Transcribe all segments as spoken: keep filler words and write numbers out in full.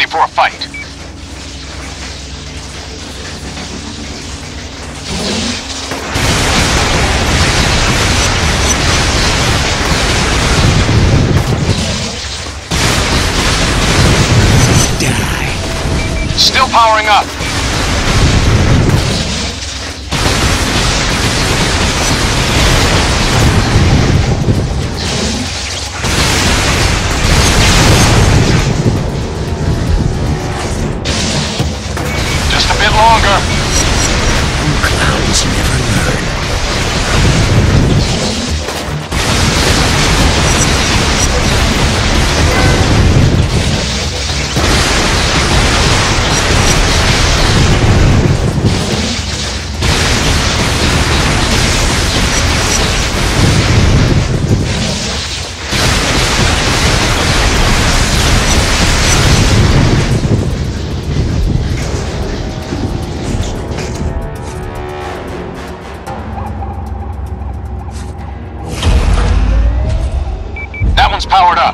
for a fight. Die. Still powering up. Just a bit longer. Clowns never learn. That one's powered up.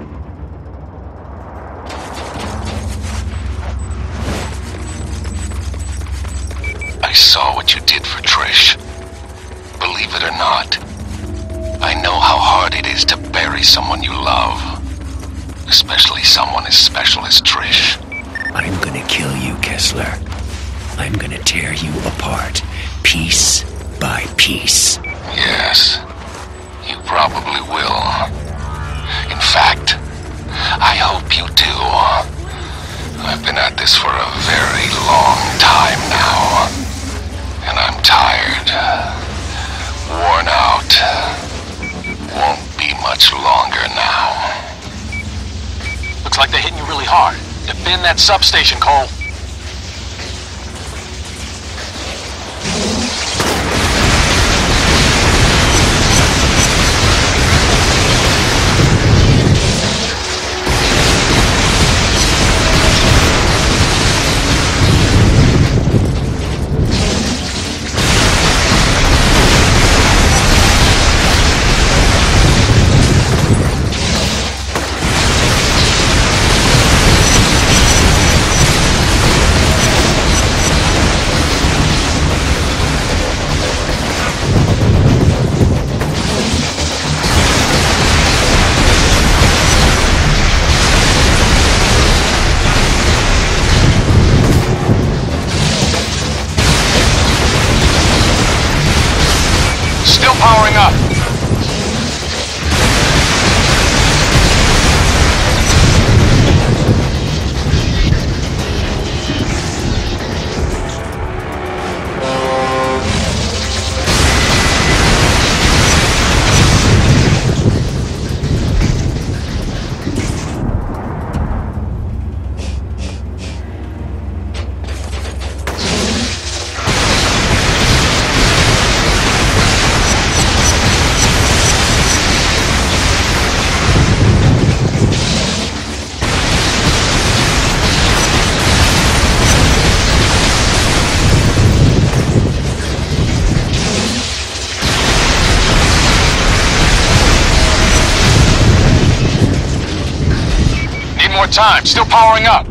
I saw what you did for Trish. Believe it or not, I know how hard it is to bury someone you love. Especially someone as special as Trish. I'm gonna kill you, Kessler. I'm gonna tear you apart, piece by piece. Yes, you probably will. In fact, I hope you do. I've been at this for a very long time now. And I'm tired. Worn out. Won't be much longer now. Looks like they're hitting you really hard. Defend that substation, Cole. Still powering up. More time. Still powering up.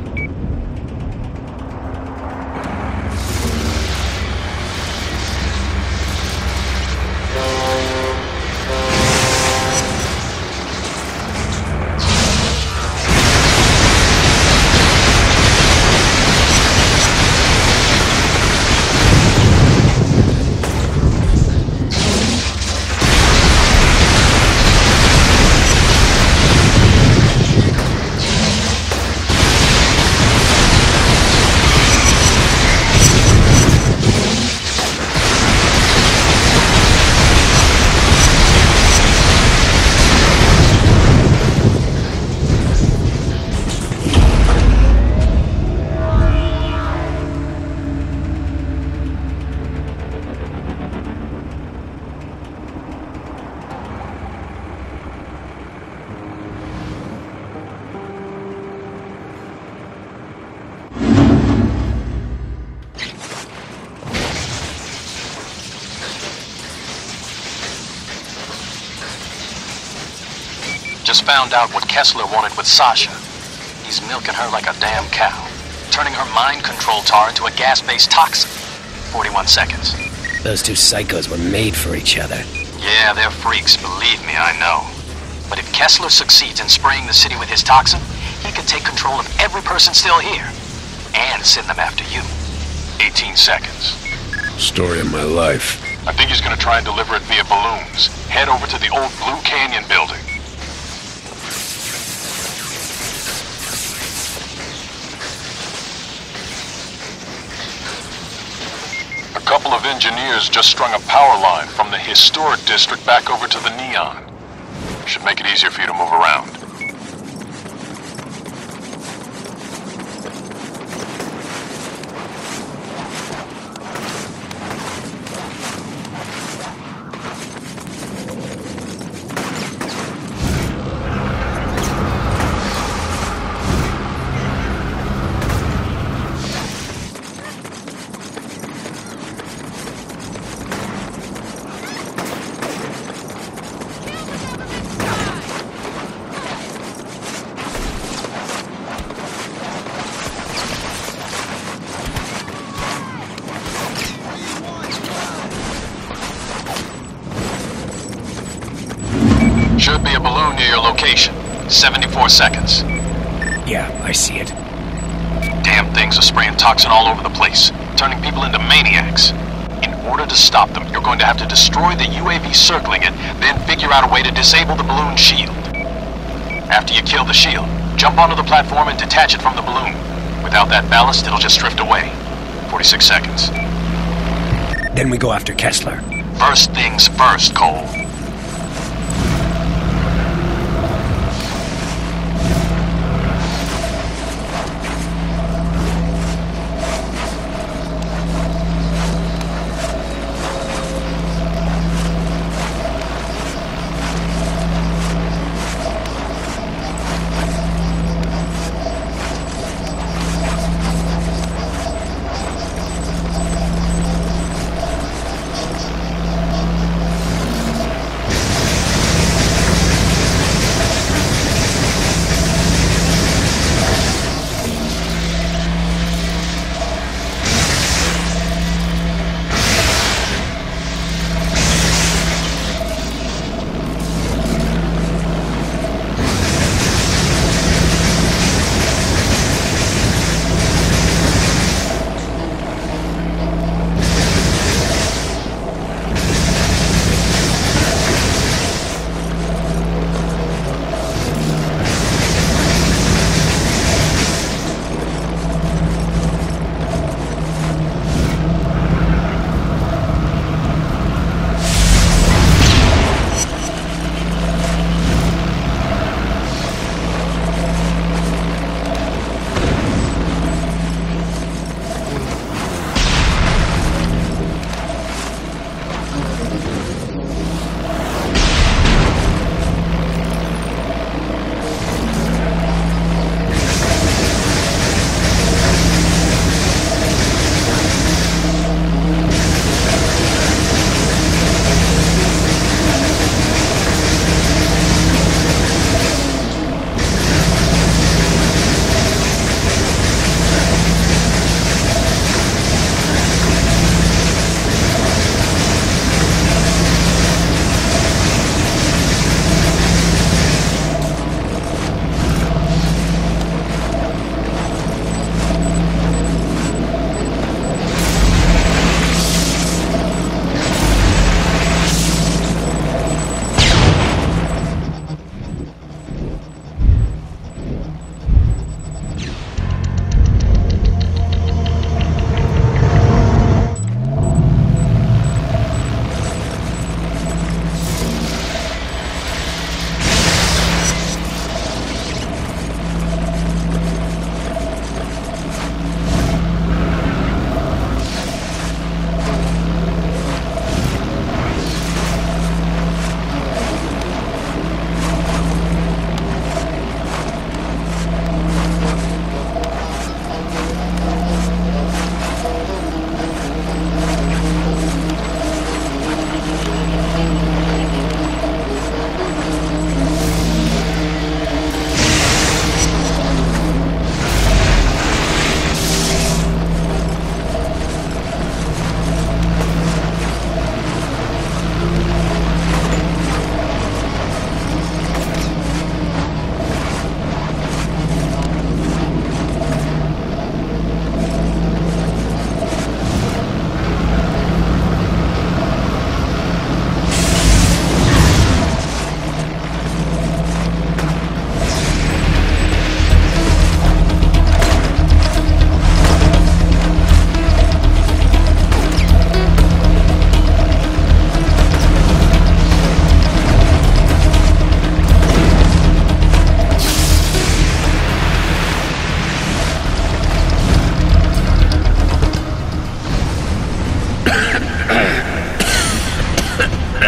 Just found out what Kessler wanted with Sasha. He's milking her like a damn cow, turning her mind control tar into a gas-based toxin. forty-one seconds. Those two psychos were made for each other. Yeah, they're freaks, believe me, I know. But if Kessler succeeds in spraying the city with his toxin, he could take control of every person still here. And send them after you. eighteen seconds. Story of my life. I think he's gonna try and deliver it via balloons. Head over to the old Blue Canyon building. A couple of engineers just strung a power line from the historic district back over to the Neon. Should make it easier for you to move around. Should be a balloon near your location. seventy-four seconds. Yeah, I see it. Damn things are spraying toxin all over the place, turning people into maniacs. In order to stop them, you're going to have to destroy the U A V circling it, then figure out a way to disable the balloon shield. After you kill the shield, jump onto the platform and detach it from the balloon. Without that ballast, it'll just drift away. forty-six seconds. Then we go after Kessler. First things first, Cole.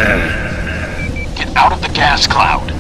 Get out of the gas cloud.